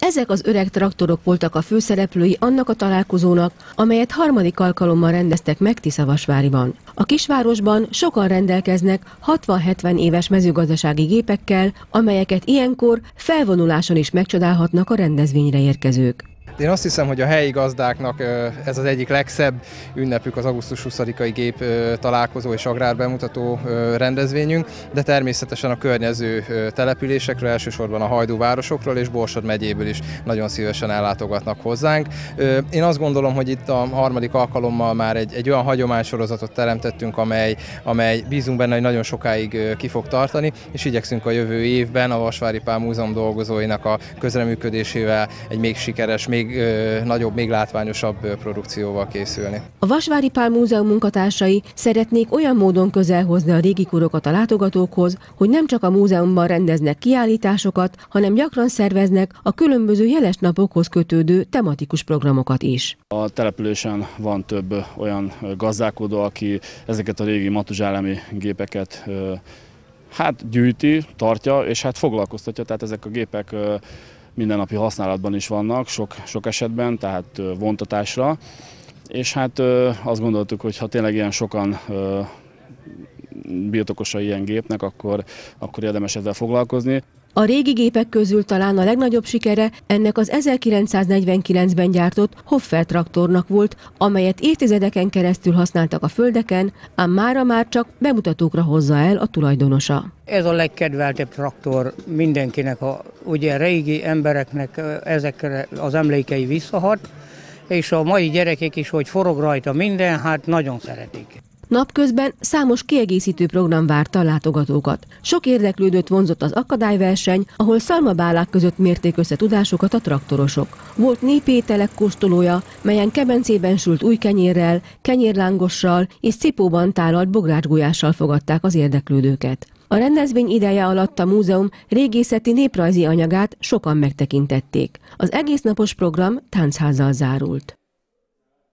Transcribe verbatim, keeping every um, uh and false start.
Ezek az öreg traktorok voltak a főszereplői annak a találkozónak, amelyet harmadik alkalommal rendeztek meg Tiszavasváriban. A kisvárosban sokan rendelkeznek hatvan-hetven éves mezőgazdasági gépekkel, amelyeket ilyenkor felvonuláson is megcsodálhatnak a rendezvényre érkezők. Én azt hiszem, hogy a helyi gazdáknak ez az egyik legszebb ünnepük, az augusztus huszadikai gép találkozó és agrárbemutató rendezvényünk, de természetesen a környező településekről, elsősorban a hajdúvárosokról és Borsod megyéből is nagyon szívesen ellátogatnak hozzánk. Én azt gondolom, hogy itt a harmadik alkalommal már egy, egy olyan hagyománysorozatot teremtettünk, amely, amely bízunk benne, hogy nagyon sokáig ki fog tartani, és igyekszünk a jövő évben a Vasvári Pál Múzeum dolgozóinak a közreműködésével egy még sikeres, még még ö, nagyobb, még látványosabb ö, produkcióval készülni. A Vasvári Pál Múzeum munkatársai szeretnék olyan módon közelhozni a régi korokat a látogatókhoz, hogy nem csak a múzeumban rendeznek kiállításokat, hanem gyakran szerveznek a különböző jeles napokhoz kötődő tematikus programokat is. A településen van több olyan gazdálkodó, aki ezeket a régi matuzsálemi gépeket ö, hát gyűjti, tartja, és hát foglalkoztatja, tehát ezek a gépek ö, mindennapi használatban is vannak, sok, sok esetben, tehát vontatásra, és hát azt gondoltuk, hogy ha tényleg ilyen sokan birtokosai ilyen gépnek, akkor, akkor érdemes ezzel foglalkozni. A régi gépek közül talán a legnagyobb sikere ennek az ezerkilencszáznegyvenkilencben gyártott Hoffer traktornak volt, amelyet évtizedeken keresztül használtak a földeken, ám mára már csak bemutatókra hozza el a tulajdonosa. Ez a legkedveltebb traktor mindenkinek, a, ugye régi embereknek ezekre az emlékei visszahat, és a mai gyerekek is, hogy forog rajta minden, hát nagyon szeretik. Napközben számos kiegészítő program várta a látogatókat. Sok érdeklődőt vonzott az akadályverseny, ahol szalmabálák között mérték össze tudásukat a traktorosok. Volt népételek kóstolója, melyen kebencében sült új kenyérrel, kenyérlángossal és cipóban tálalt bográcsgulyással fogadták az érdeklődőket. A rendezvény ideje alatt a múzeum régészeti néprajzi anyagát sokan megtekintették. Az egésznapos program táncházzal zárult.